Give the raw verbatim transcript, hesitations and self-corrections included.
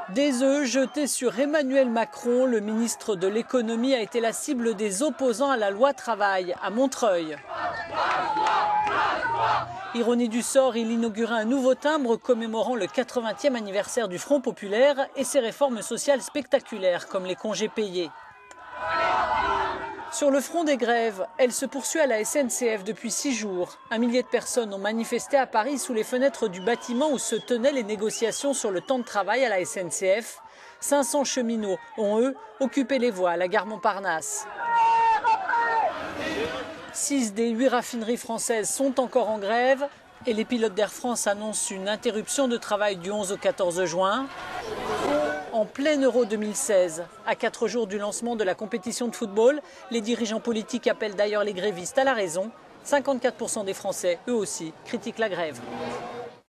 Des œufs jetés sur Emmanuel Macron, le ministre de l'économie a été la cible des opposants à la loi travail à Montreuil. Ironie du sort, il inaugurait un nouveau timbre commémorant le quatre-vingtième anniversaire du Front populaire et ses réformes sociales spectaculaires comme les congés payés. Sur le front des grèves, elle se poursuit à la S N C F depuis six jours. Un millier de personnes ont manifesté à Paris sous les fenêtres du bâtiment où se tenaient les négociations sur le temps de travail à la S N C F. cinq cents cheminots ont, eux, occupé les voies à la gare Montparnasse. Six des huit raffineries françaises sont encore en grève et les pilotes d'Air France annoncent une interruption de travail du onze au quatorze juin. En plein Euro deux mille seize, à quatre jours du lancement de la compétition de football, les dirigeants politiques appellent d'ailleurs les grévistes à la raison. cinquante-quatre pour cent des Français, eux aussi, critiquent la grève.